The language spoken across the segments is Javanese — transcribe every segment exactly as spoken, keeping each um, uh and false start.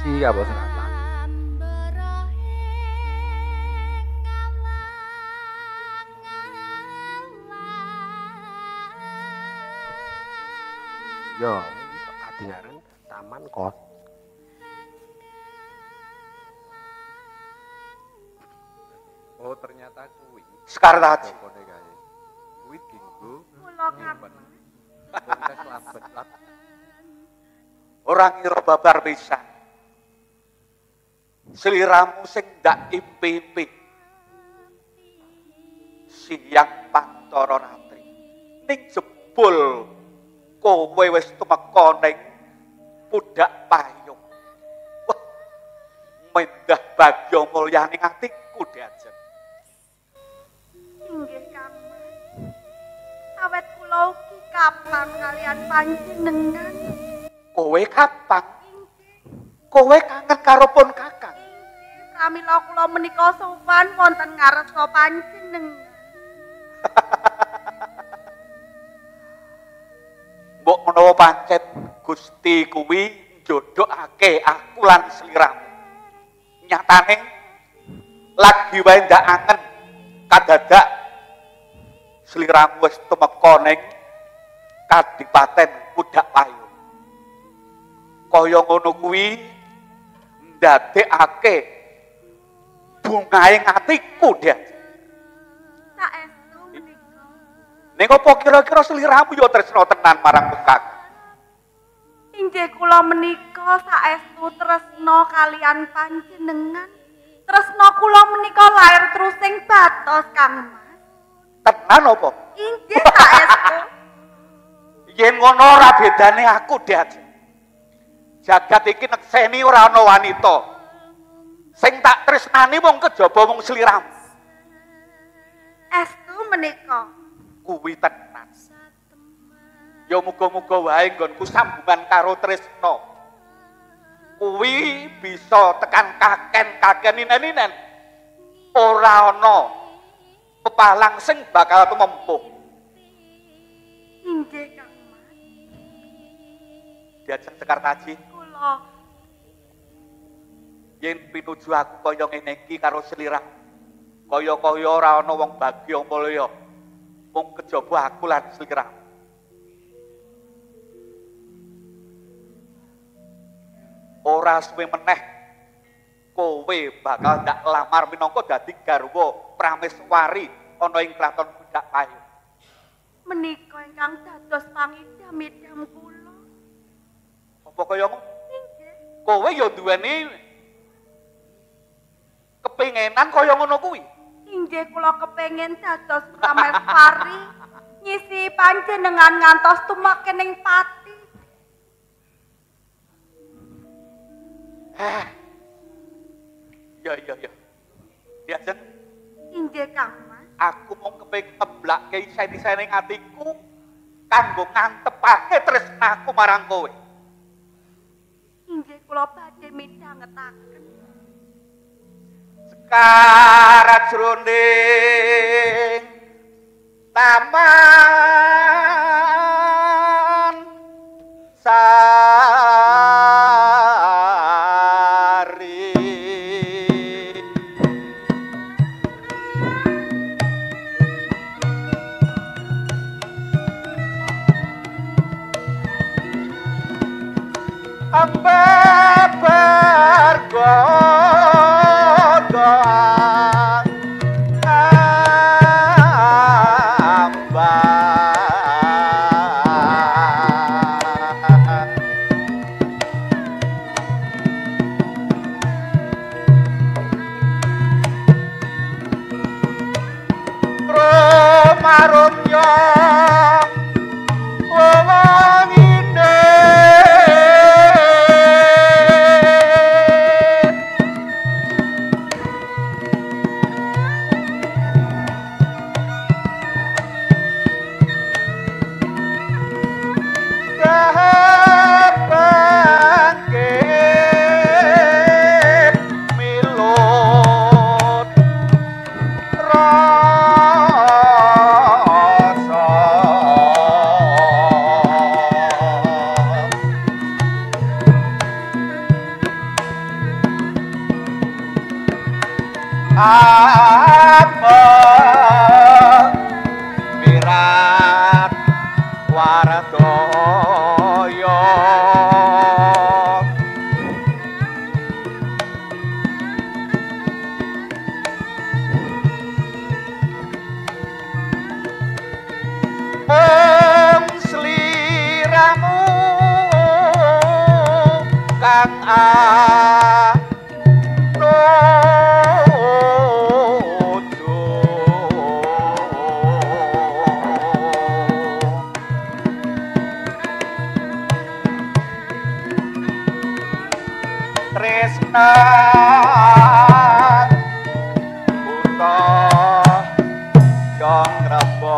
Siji apa seratan? Yo, kadingaran taman kos. Oh, ternyata kuwi. Sekar Haji. Kuwi dinggo. Kula kapan. Kita kelabet lat. Ora ngira babar pisan. Sliramu sing ndak impi-impi. Siang Pantara Ratri. Ning jebul kowe wis tumeka ning Pudak Payung. Wah, mendah bagya mulyaning atiku Diajeng. Inggih Kang Mas. Awet kula ugi kapang kalian panjenengan. Kowe kapang? Kowe kangen karo pun Kakang. Pramila kula menika sowan wonten ngarsa panjenengan. Mbok menawa pancet Gusti kuwi njodhokake aku lan sliramu. Nyatane lagi wae ndak angen kadadak sliramu wis tumeka ning Kadipaten Pudak Payung. Kaya ngono kuwi ndadekake bungaing atiku, Dik. Saestu menika. Ning apa kira-kira sliramu yo tresna tenan marang Kakang? Inggih kula menika saestu tresna kalian panjenengan. Tresna kula menika lair terusing batos Kang Mas. Tenan apa? Inggih saestu. Yen ngono ora bedane aku, Dik. Jagat iki nekseni ora ana wanita. Sing tak tresnani wong kejaba wong sliramu. Estu menika. Kuwi tenan. Ya muga-muga wae nggonku sambungan karo tresna. Kuwi bisa tekan kaken-kaken inen-inen. Ora ana pepalang sing bakal tumempuh. Inggih Kang Mas. Diajeng Sekar Haji. Kula Yen pinuju aku kaya ngene iki karo sliramu. Kaya-kaya ora ana wong bagya mulya. Mung kejaba aku lan sliramu. Ora suwe meneh kowe bakal ndak lamar minangka dadi garwa prameswari ana ing kraton Pudak Payung. menika ingkang dados pangidam-idam kula. Apa kaya ngono? Inggih. Kowe ya duweni kepinginan kaya ngono kuwi. Inggih kula kepengin dados prameswari nyisi panjenengan ngantos tumakening pati. Eh. Ya ya ya. Diajeng Inggih Kang Mas. aku mau kepengin ngeblakke isen-isene atiku kanggo ngantepake tresnaku marang kowe. Inggih kula badhe midhangetaken. Sekarat jroning taman sari amba bergodohan amba romarumya wewangine liwat Wardaya Om sliramu kang tresna buta kang raba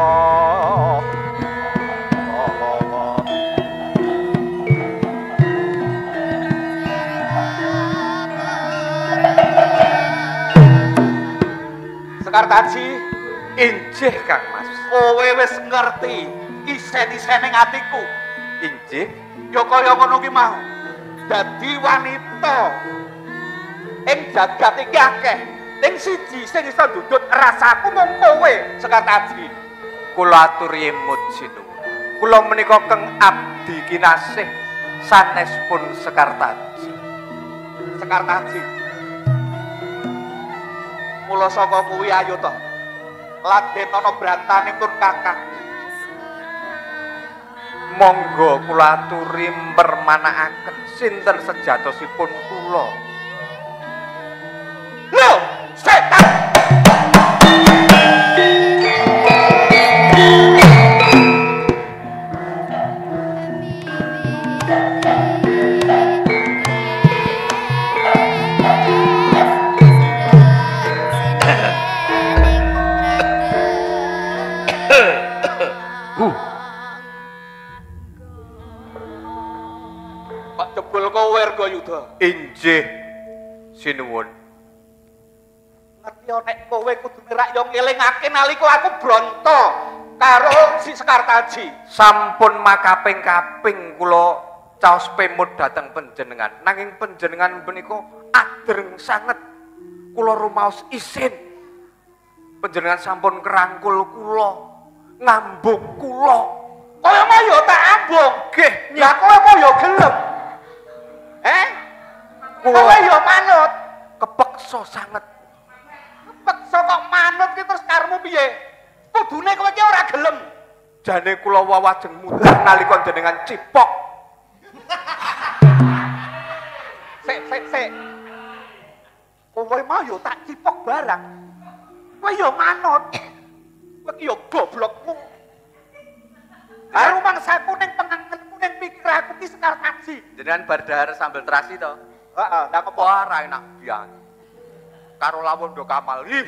Sekartaji Injih Kang Mas. kowe wis ngerti isen-isene atiku. Injih. Ya kaya ngono ki mau. Dadi wanita ing jagat iki akeh. Ning siji sing iso ndudut rasaku mung kowe, Sekartaji. Kula aturi emut sinuwun. Kula menika keng abdi kinasih sanespun Sekartaji. Sekartaji. Mula saka kuwi ayo to. Laden ana brantanipun Kakang. Monggo kula aturi mermanakaken sinten sejatosipun kula. Lho, setan. Pak jebul kowe Wergayuda. Injih sinuwun. Ngerti nek kowe kudu mirak yo ngelingake nalika aku bronto karo si Sekartaji. Sampun makaping-kaping kula caos pemut dhateng panjenengan. Nanging panjenengan menika adreng sanget. Kula rumaos isin. Panjenengan sampun kerangkul kula, ngambung kula. Kaya mau yo tak ambung. Nggih, Ya kowe kok yo gelem. Eh? Kula Kowe yo manut. kepeksa sanget. Peksa kok manut ki terus karmu piye? Kudune kowe ki ora gelem. Jane kula wawajeng muter nalika jenengan cipok. Sik sik sik. Kowe mau yo tak cipok barang. Kowe yo manut. Kowe ki yo goblokmu. Karo mangsaku ning penganganku ning pikir aku ki Sekartaji. Jenengan bardahar sambel terasi to. Heeh, ndak apa. Wah, ra enak biang. Karo lawon do kamal. Ih.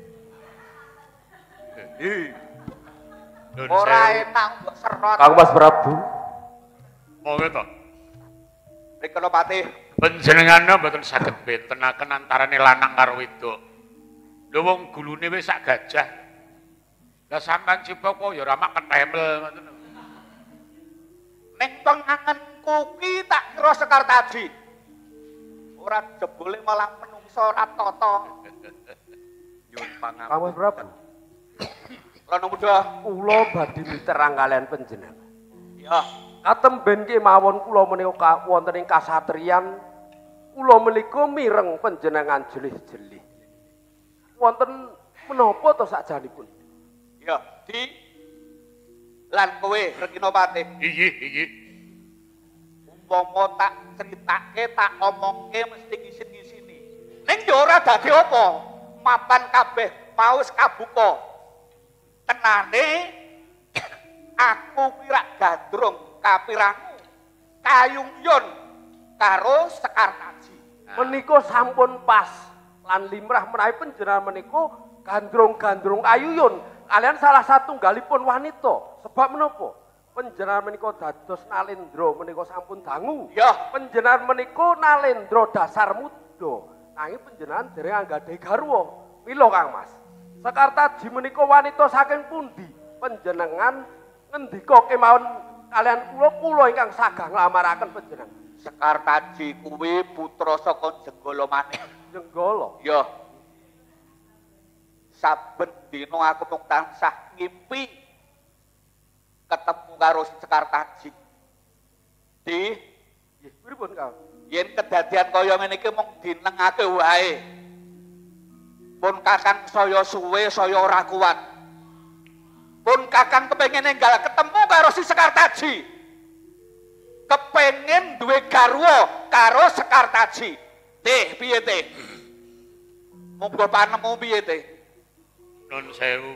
Ih. Ora enak mbok serot. Kang Mas Prabu. Monggo to. Rikala Patih. Panjenenganna mboten saged bentenaken antarane lanang karo wedok. Lho wong gulune wis sak gajah. Lah sampean cipok kok ya ora mak ketemel ngoten. Ning penganganku ki tak kira Sekartaji. Ora jebule malah menungso ora tata. Nyuwun pangapunten. Kang Mas Prabu, Lono muda. kula badhe miterang kalian panjenengan. Ya, Katemben ki mawon kula menika wonten ing kasatriyan, kula menika mireng panjenengan jelih-jelih. Wonten menapa to sakjanipun? ya, di lan kowe Rekinopati. Iyi, iyi. Umpama tak critake, tak omongke mesti ngisin-ngisini. Ning ya ora dadi apa? Mapan kabeh paus kabuka. Tenane aku kira gandrung kapirangu kayungyon karo Sekartaji. Menika sampun pas lan limrah menawi panjenengan menika gandrung-gandrung ayuyun kalian salah satunggalipun wanita. Sebab menapa? Panjenengan menika dados nalendra menika sampun dangu. Ya, Panjenengan menika nalendra dasar muda. Nanging panjenengan dereng anggadhahi garwa. Mila Kang Mas. Sekartaji menika wanita saking pundi? Panjenengan ngendika kemawon kalian kula kula ingkang sagah nglamaraken panjenengan. Sekartaji kuwi putra saka Jenggala maneh. Jenggala. Ya. Saben dina aku mung tansah ngimpi karo Sekartaji. Di nggih pripun Kang? yen kedadian kaya ngene iki mung dinengake wae. Pun Kakang saya suwe saya ora kuat. Pun Kakang kepengin enggal ketemu karo si Sekartaji. Kepengin duwe garwa karo Sekartaji. Teh piye teh? Monggo panemu piye teh? Nun sewu.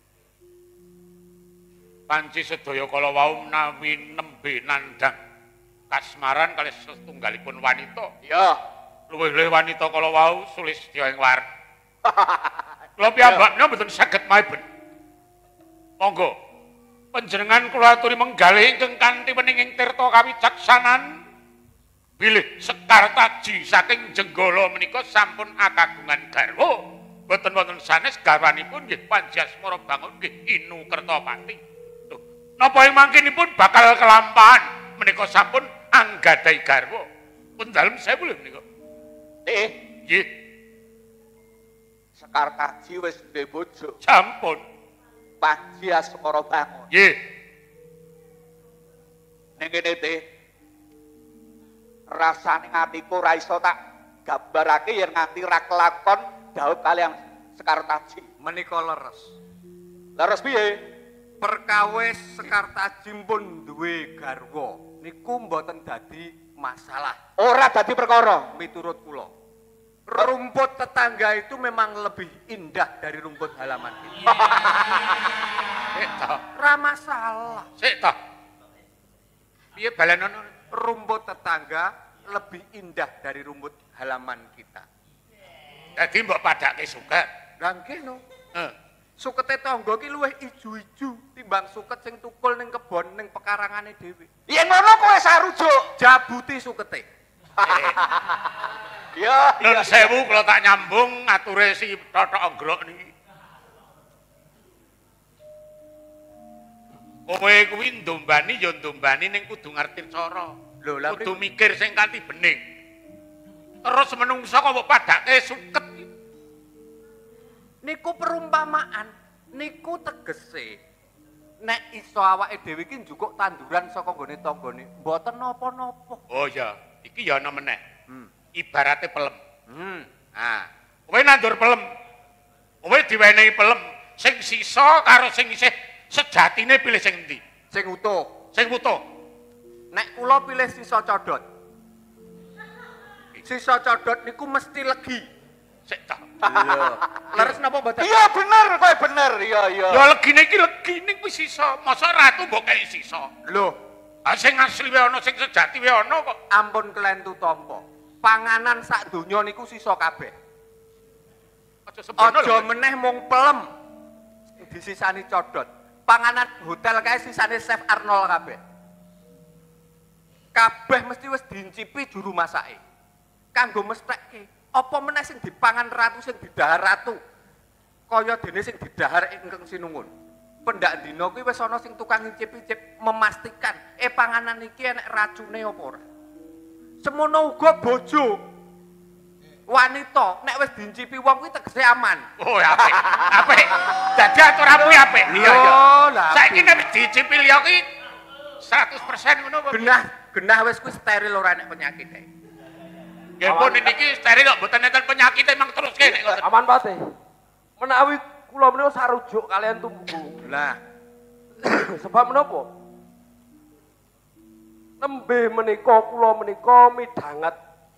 Panci sedaya kala wau menawi nembe nandhang kasmaran kalih setunggalipun wanita. Ya, Luwih-luwih wanita kala wau Sulistya ing war. Kula piyambakna mboten saged maiben. Monggo panjenengan kula aturi menggalih ingkang kanthi weninging tirta kawicaksanan bilih Sekartaji saking Jenggala menika sampun akagungan garwa. Boten wonten sanes garwanipun nggih Panjasmara Bangun nggih Inu Kertapati. Lho, napa ing mangkinipun bakal kelampahan menika sampun anggadhahi garwa. Pun dalem sewu lho menika. teh Nggih, Sekartaji wis duwe bojo. sampun. Panjasmara Bangun. Nggih. Ning kene teh rasane atiku ora iso tak gambarake yen nganti ra kelakon Daud kalian Sekartaji. Menika leres. Leres piye? Perkawis Sekartaji pun duwe garwa. Niku mboten dadi masalah Ora dadi perkara. miturut kula. Rumput tetangga itu memang lebih indah dari rumput halaman kita. Sik ta. Ra masalah. Sik ta. Piye balenono? Rumput tetangga lebih indah dari rumput halaman kita. Dadi mbok padake suket. Lah nggih no. Heeh. Sukete tangga ki luwih ijo-ijo timbang suket sing tukul ning kebon ning pekarangane dhewe. Yen ngono kowe sarujuk. Jabuti sukete. Ya, Nun iya. sewu kula tak nyambung ature si Totok Anggrok niki. Kowe kuwi ndombani ya ndombani ning kudu ngerti cara. Lho, lha kudu mikir sing kanthi bening. Terus menungsa kok mbok padake suket. Niku perumpamaan, niku tegese nek iso awake dhewe iki njukuk tanduran saka nggone tanggane, mboten napa-napa. Oh ya, iki ya ana meneh. Hmm. Ibarate pelem. Hmm. Nah, kowe nandur pelem. Kowe diwenehi pelem, sing sisa karo sing isih sejatine pilih sing endi? Sing utuh. Sing utuh. Nek kula pilih sisa codot. Sisa codot niku mesti legi. Sik ta. Lho. Leres napa mboten? Iya bener, kowe bener. Iya, iya. Ya legine iki legine kuwi sisa. Masa ratu mbok kei sisa. Lho, Ah sing asli wae ana, sing sejati wae ana kok. ampun kelentu tampa. Panganan sak donya niku sisa kabeh. Aja sembrono. Aja meneh mung pelem disisani codot. Panganan hotel kae sisane Chef Arnold kabeh. Kabeh mesti wis diincipi juru masake. Kanggo mesthekke, apa meneh sing dipangan ratu sing didahar ratu. Kaya dene sing didahar ingkang sinungun. Pendak dina kuwi wis ana sing tukang incip-incip memastikan eh panganan iki enek racune apa ora. Semono uga bojo. Wanita nek wis diincipi wong kuwi tegese aman. Oh, apik. Apik. Dadi aturanmu apik. Iya, iya. lah. Saiki nek wis dicipil ya kuwi seratus persen ngono apa? Genah, genah wis kuwi steril ora nek penyakite. Nggih pun niki steril kok mboten enten penyakit emang terus kene ngoten. Aman Pate. Menawi kula menika sarujuk kalian tumbuh. Lah, Sebab menapa? Nembe menika kula menika midhanget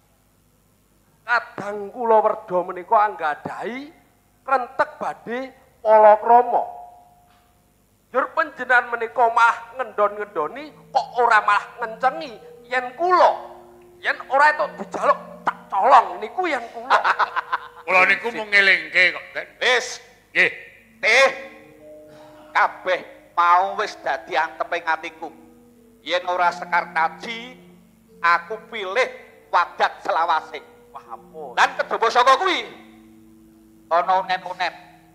kadang kula werda menika anggadhahi rentek badhe palakrama. Jur panjenengan menika mah ngendon-ngendoni kok ora malah ngencengi yen kula yen ora itu dijaluk tak colong niku yen kula. Kula niku mung ngelingke kok, Den. Wis, Nggih. teh kabeh mau wis dadi anteping atiku. Yen ora Sekartaji, aku pilih Wadat Selawase. Wah ampun. Lan kejaba saka kuwi ana unen-unen.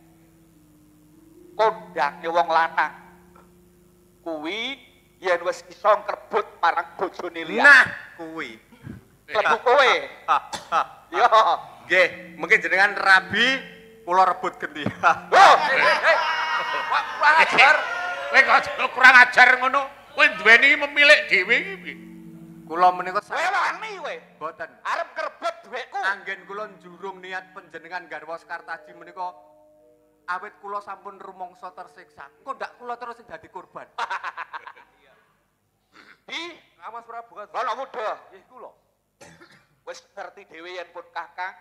Kondange wong lanang. Kuwi yen wis iso ngrebut marang bojone liya. nah kuwi. Klebu kowe. Yo. Nggih, mungkin jenengan rabi kula rebut gendi. Oh, Kurang ajar. Kowe kok kurang ajar ngono. Kowe duweni memilik dhewe iki piye? Kula menika Kowe saya wani kowe. boten. Arep ngrebut dhuwitku. Anggen kula njurung niat panjenengan garwa Sekartaji menika awit kula sampun rumangsa tersiksa. Kok ndak kula terus sing dadi korban. Di Mas Prabu kan. Lono muda. Nggih kula. Wis ngerti dhewe yen pun Kakang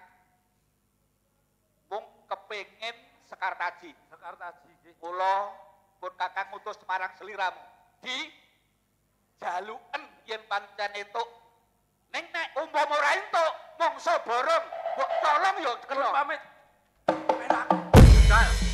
mung kepengin Sekartaji. Sekartaji nggih. Kula pun Kakang ngutus marang sliramu. Di jaluken yen pancen entuk. Ning nek umpama ora entuk, mongso borong, mbok tolong ya kena. Pamit. Gal.